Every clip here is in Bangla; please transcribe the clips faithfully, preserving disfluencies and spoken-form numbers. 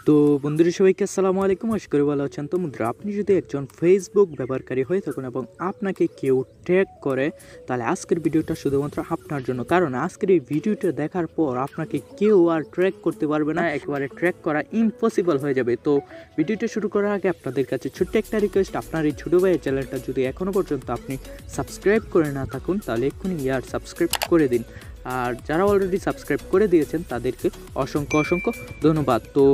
তো বন্ধুরা সবাইকে আসসালামু আলাইকুম, আশা করি ভালো আছেন। তো বন্ধুরা, আপনি যদি একজন ফেসবুক ব্যবহারকারী হয়ে থাকেন এবং আপনাকে কেউ ট্র্যাক করে, তাহলে আজকের ভিডিওটা শুধুমাত্র আপনার জন্য। কারণ আজকের এই ভিডিওটা দেখার পর আপনাকে কেউ আর ট্র্যাক করতে পারবে না, একেবারে ট্র্যাক করা ইম্পসিবল হয়ে যাবে। তো ভিডিওটা শুরু করার আগে আপনাদের কাছে ছোট্ট একটা রিকোয়েস্ট, আপনার এই ছোটো ভাইয়ের চ্যানেলটা যদি এখনও পর্যন্ত আপনি সাবস্ক্রাইব করে না থাকুন, তাহলে এক্ষুনি ইয়ার সাবস্ক্রাইব করে দিন। আর যারা অলরেডি সাবস্ক্রাইব করে দিয়েছেন তাদেরকে অসংখ্য অসংখ্য ধন্যবাদ। তো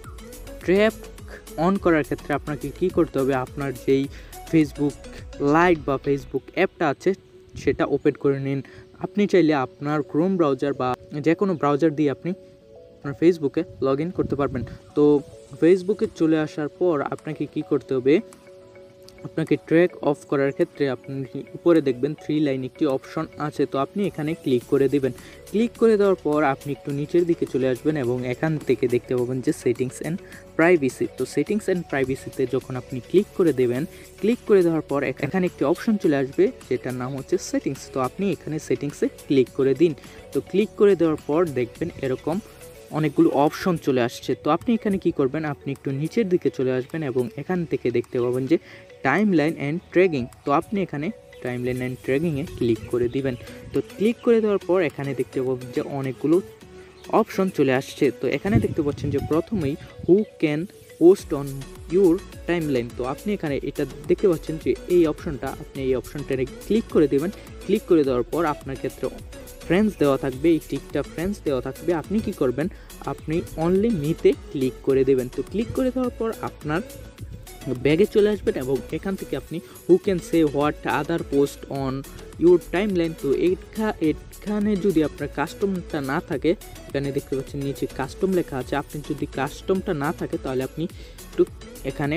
ট্র্যাক অন করার ক্ষেত্রে আপনাকে কি করতে হবে, আপনার যেই ফেসবুক লাইট বা ফেসবুক অ্যাপটা আছে সেটা ওপেন করে নিন। আপনি চাইলে আপনার ক্রোম ব্রাউজার বা যে কোনো ব্রাউজার দিয়ে আপনি আপনার ফেসবুকে লগ ইন করতে পারবেন। তো ফেসবুকে চলে আসার পর আপনাকে কি করতে হবে, আপনাকে ট্র্যাক অফ করার ক্ষেত্রে আপনি উপরে দেখবেন থ্রি লাইন একটি অপশন আছে। তো আপনি এখানে ক্লিক করে দিবেন। ক্লিক করে দেওয়ার পর আপনি একটু নিচের দিকে চলে আসবেন এবং এখান থেকে দেখতে পাবেন যে সেটিংস অ্যান্ড প্রাইভেসি। তো সেটিংস অ্যান্ড প্রাইভেসিতে যখন আপনি ক্লিক করে দেবেন, ক্লিক করে দেওয়ার পর এখানে একটি অপশন চলে আসবে যেটার নাম হচ্ছে সেটিংস। তো আপনি এখানে সেটিংসে ক্লিক করে দিন। তো ক্লিক করে দেওয়ার পর দেখবেন এরকম অনেকগুলো অপশন চলে আসছে। তো আপনি এখানে কি করবেন, আপনি একটু নিচের দিকে চলে আসবেন এবং এখান থেকে দেখতে পাবেন যে টাইম লাইন অ্যান্ড ট্র্যাকিং। তো আপনি এখানে টাইম লাইন অ্যান্ড ট্র্যাকিংয়ে ক্লিক করে দিবেন। তো ক্লিক করে দেওয়ার পর এখানে দেখতে পাবেন যে অনেকগুলো অপশন চলে আসছে। তো এখানে দেখতে পাচ্ছেন যে প্রথমেই who can post on your timeline. তো আপনি এখানে এটা দেখতে পাচ্ছেন যে এই অপশনটা, আপনি এই অপশনটাতে ক্লিক করে দেবেন। ক্লিক করে দেওয়ার পর আপনার ক্ষেত্রে ফ্রেন্ডস দেওয়া থাকবে, এই টিকটা ফ্রেন্ডস দেওয়া থাকবে। আপনি কি করবেন, আপনি অনলি মিতে ক্লিক করে দেবেন। তো ক্লিক করে দেওয়ার পর আপনার ব্যাগে চলে আসবেন এবং এখান থেকে আপনি who can see what other post on your timeline. তো এখানে যদি আপনার কাস্টমটা না থাকে, এখানে দেখতে পাচ্ছেন নিচে কাস্টম লেখা আছে, আপনি যদি কাস্টমটা না থাকে তাহলে আপনি একটু এখানে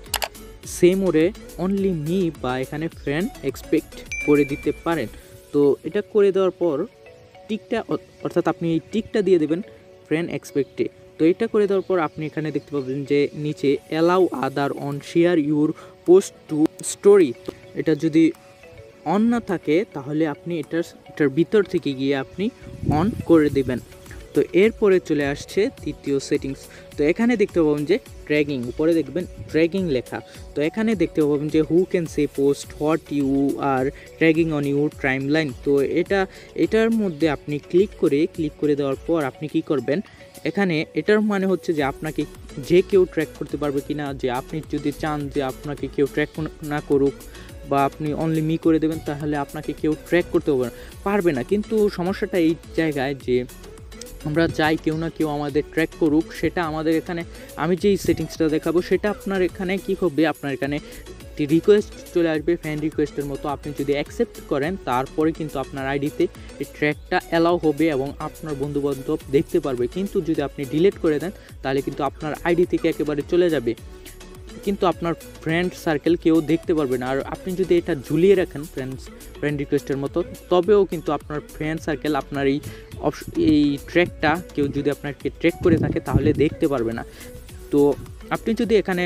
সেম ওরে অনলি মি বা এখানে ফ্রেন্ড এক্সপেক্ট করে দিতে পারেন। তো এটা করে দেওয়ার পর টিকটা, অর্থাৎ আপনি এই টিকটা দিয়ে দেবেন ফ্রেন্ড এক্সপেক্টে। তো এটা করে দেওয়ার পর আপনি এখানে দেখতে পাবেন যে নিচে allow other on share your post to story. এটা যদি অন না থাকে তাহলে আপনি এটার এটার ভিতর থেকে গিয়ে আপনি অন করে দেবেন। তো এরপরে চলে আসছে তৃতীয় সেটিংস। তো এখানে দেখতে পাবেন যে ট্র্যাকিং, উপরে দেখবেন ট্র্যাকিং লেখা। তো এখানে দেখতে পাবেন যে who can see post what you are tracking on your timeline. তো এটা এটার মধ্যে আপনি ক্লিক করে ক্লিক করে দেওয়ার পর আপনি কি করবেন, এখানে এটার মানে হচ্ছে যে আপনাকে যে কেউ ট্র্যাক করতে পারবে কি না, যে আপনি যদি চান যে আপনাকে কেউ ট্র্যাক না করুক বা আপনি অনলি মি করে দেবেন, তাহলে আপনাকে কেউ ট্র্যাক করতে পারবে না। কিন্তু সমস্যাটা এই জায়গায় যে আমরা চাই কেউ না কেউ আমাদের ট্র্যাক করুক, সেটা আমাদের এখানে আমি যেই সেটিংসটা দেখাবো সেটা আপনার এখানে কী হবে, আপনার এখানে একটি রিকোয়েস্ট চলে আসবে ফ্রেন্ড রিকোয়েস্টের মতো। আপনি যদি অ্যাকসেপ্ট করেন তারপরে কিন্তু আপনার আইডিতে এই ট্র্যাকটা অ্যালাউ হবে এবং আপনার বন্ধুবান্ধব দেখতে পারবে। কিন্তু যদি আপনি ডিলিট করে দেন তাহলে কিন্তু আপনার আইডি থেকে একেবারে চলে যাবে, কিন্তু আপনার ফ্রেন্ড সার্কেল কেউ দেখতে পারবে না। আর আপনি যদি এটা ঝুলিয়ে রাখেন ফ্রেন্ডস ফ্রেন্ড রিকোয়েস্টের মতো, তবেও কিন্তু আপনার ফ্রেন্ড সার্কেল আপনার এই এই ট্র্যাকটা কেউ যদি আপনাকে ট্র্যাক করে থাকে তাহলে দেখতে পারবে না। তো আপনি যদি এখানে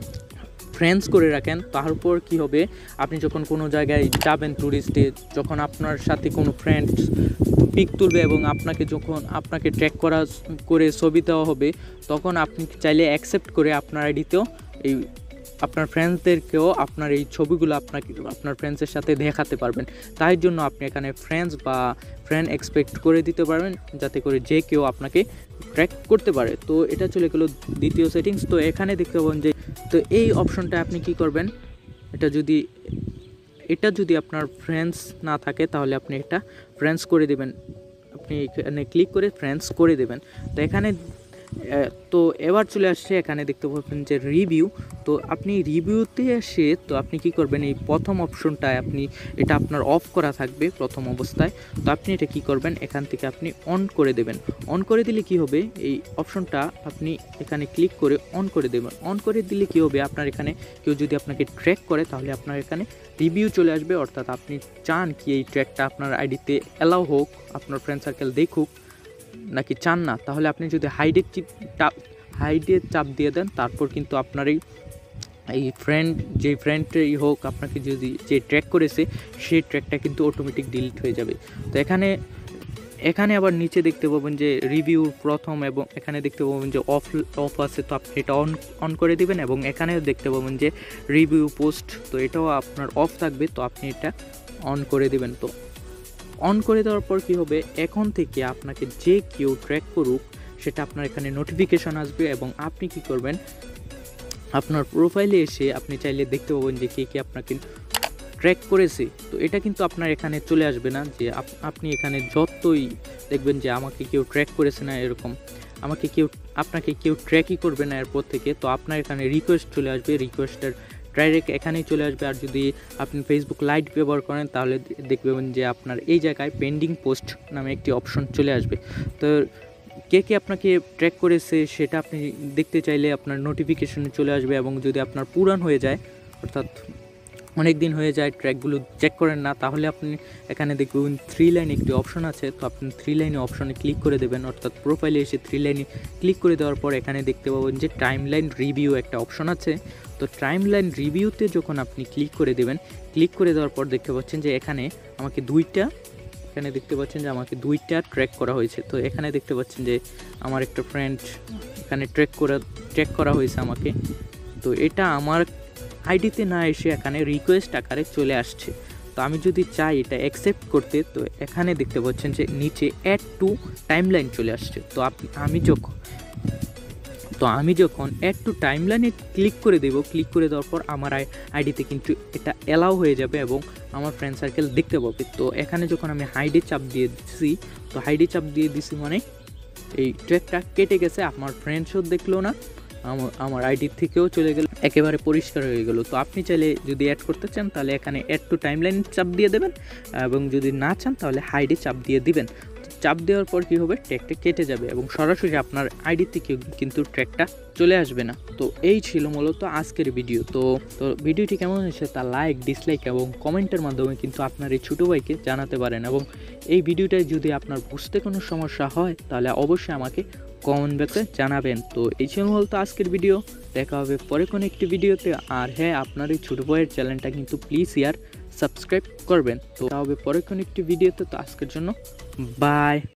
ফ্রেন্ডস করে রাখেন, তারপর কি হবে, আপনি যখন কোনো জায়গায় যাবেন ট্যুরিস্টে, যখন আপনার সাথে কোনো ফ্রেন্ডস পিক তুলবে এবং আপনাকে যখন আপনাকে ট্র্যাক করা করে ছবি দেওয়া হবে, তখন আপনি চাইলে অ্যাকসেপ্ট করে আপনার আইডিতেও এই আপনার ফ্রেন্ডসদেরকেও আপনার এই ছবিগুলো আপনাকে আপনার ফ্রেন্ডসের সাথে দেখাতে পারবেন। তাই জন্য আপনি এখানে ফ্রেন্ডস বা ফ্রেন্ড এক্সপেক্ট করে দিতে পারবেন, যাতে করে যে কেউ আপনাকে ট্র্যাক করতে পারে। তো এটা চলে গেল দ্বিতীয় সেটিংস। তো এখানে দেখতে পাবেন যে, তো এই অপশনটা আপনি কি করবেন, এটা যদি এটা যদি আপনার ফ্রেন্ডস না থাকে তাহলে আপনি এটা ফ্রেন্ডস করে দেবেন। আপনি এখানে ক্লিক করে ফ্রেন্ডস করে দেবেন। তো এখানে তো এবার চলে আসছে, এখানে দেখতে পাবেন যে রিভিউ। তো আপনি রিভিউতে এসে তো আপনি কি করবেন, এই প্রথম অপশনটায় আপনি এটা আপনার অফ করা থাকবে প্রথম অবস্থায়। তো আপনি এটা কি করবেন, এখান থেকে আপনি অন করে দেবেন। অন করে দিলে কি হবে, এই অপশনটা আপনি এখানে ক্লিক করে অন করে দেবেন। অন করে দিলে কি হবে, আপনার এখানে কেউ যদি আপনাকে ট্র্যাক করে তাহলে আপনার এখানে রিভিউ চলে আসবে। অর্থাৎ আপনি চান কি এই ট্র্যাকটা আপনার আইডিতে অ্যালাউ হোক, আপনার ফ্রেন্ড সার্কেল দেখুক নাকি চান না। তাহলে আপনি যদি হাইডের চাপ হাইডের চাপ দিয়ে দেন, তারপর কিন্তু আপনার এই এই ফ্রেন্ড যে ফ্রেন্ডই হোক আপনাকে যদি যে ট্র্যাক করেছে সেই ট্র্যাকটা কিন্তু অটোমেটিক ডিলিট হয়ে যাবে। তো এখানে এখানে আবার নিচে দেখতে পাবেন যে রিভিউ প্রথম, এবং এখানে দেখতে পাবেন যে অফ অফ আছে, তো আপনি এটা অন অন করে দিবেন। এবং এখানেও দেখতে পাবেন যে রিভিউ পোস্ট, তো এটাও আপনার অফ থাকবে, তো আপনি এটা অন করে দিবেন। তো অন করে দেওয়ার পর কী হবে, এখন থেকে আপনাকে যে কেউ ট্র্যাক করুক সেটা আপনার এখানে নোটিফিকেশন আসবে, এবং আপনি কি করবেন, আপনার প্রোফাইলে এসে আপনি চাইলে দেখতে পাবেন যে কে কে আপনাকে ট্র্যাক করেছে। তো এটা কিন্তু আপনার এখানে চলে আসবে না যে আপনি এখানে যতই দেখবেন যে আমাকে কেউ ট্র্যাক করেছে না এরকম, আমাকে কেউ আপনাকে কেউ ট্র্যাকই করবে না এরপর থেকে। তো আপনার এখানে রিকোয়েস্ট চলে আসবে, রিকোয়েস্টের ডাইরেক্ট এখানেই চলে আসবে। আর যদি আপনি ফেসবুক লাইট ব্যবহার করেন তাহলে দেখবেন যে আপনার এই জায়গায় পেন্ডিং পোস্ট নামে একটি অপশন চলে আসবে। তো কে কে আপনাকে ট্র্যাক করেছে সেটা আপনি দেখতে চাইলে আপনার নোটিফিকেশনে চলে আসবে। এবং যদি আপনার পুরান হয়ে যায়, অর্থাৎ অনেক দিন হয়ে যায় ট্র্যাকগুলো চেক করেন না, তাহলে আপনি এখানে দেখবেন থ্রি লাইন একটি অপশন আছে, তো আপনি থ্রি লাইনে অপশনে ক্লিক করে দেবেন, অর্থাৎ প্রোফাইলে এসে থ্রি লাইনে ক্লিক করে দেওয়ার পর এখানে দেখতে পাবেন যে টাইম লাইন রিভিউ একটা অপশন আছে। তো টাইম লাইন রিভিউতে যখন আপনি ক্লিক করে দেবেন, ক্লিক করে দেওয়ার পর দেখতে পাচ্ছেন যে এখানে আমাকে দুইটা এখানে দেখতে পাচ্ছেন যে আমাকে দুইটা ট্র্যাক করা হয়েছে। তো এখানে দেখতে পাচ্ছেন যে আমার একটা ফ্রেন্ড এখানে ট্র্যাক করা ট্র্যাক করা হয়েছে আমাকে। তো এটা আমার আইডিতে না এসে এখানে রিকোয়েস্ট আকারে চলে আসছে। তো আমি যদি চাই এটা অ্যাকসেপ্ট করতে, তো এখানে দেখতে পাচ্ছেন যে নিচে অ্যাড টু টাইমলাইন চলে আসছে। তো আপনি আমি যখন তো আমি যখন অ্যাড টু টাইমলাইনে ক্লিক করে দেব, ক্লিক করে দেওয়ার পর আমার আইডিতে কিন্তু এটা অ্যালাউ হয়ে যাবে এবং আমার ফ্রেন্ড সার্কেল দেখতে পাবে। তো এখানে যখন আমি হাইডে চাপ দিয়ে দিচ্ছি, তো হাইডে চাপ দিয়ে দিছি মানে এই ট্র্যাকটা কেটে গেছে, আমার ফ্রেন্ডসও দেখলো না, আমার আমার আইডির থেকেও চলে গেল, একেবারে পরিষ্কার হয়ে গেল। তো আপনি চাইলে যদি অ্যাড করতে চান তাহলে এখানে অ্যাড টু টাইমলাইন চাপ দিয়ে দেবেন, এবং যদি না চান তাহলে হাইডে চাপ দিয়ে দিবেন। চাপ দেওয়ার পর কী হবে, ট্র্যাকটা কেটে যাবে এবং সরাসরি আপনার আইডি থেকে কিন্তু ট্র্যাকটা চলে আসবে না। তো এই ছিল মূলত আজকের ভিডিও। তো তো ভিডিওটি কেমন হয়েছে তা লাইক, ডিসলাইক এবং কমেন্টের মাধ্যমে কিন্তু আপনার এই ছোটো ভাইকে জানাতে পারেন। এবং এই ভিডিওটায় যদি আপনার বুঝতে কোনো সমস্যা হয় তাহলে অবশ্যই আমাকে কমেন্ট বক্সে জানাবেন। তো এই ছিল মূলত আজকের ভিডিও, দেখা হবে পরে কোনো একটি ভিডিওতে। আর হ্যাঁ, আপনার এই ছোটো ভাইয়ের চ্যানেলটা কিন্তু প্লিজ ইয়ার সাবস্ক্রাইব করবেন। তো দেখা হবে পরে কোনো একটি ভিডিওতে। তো আজকের জন্য বাই।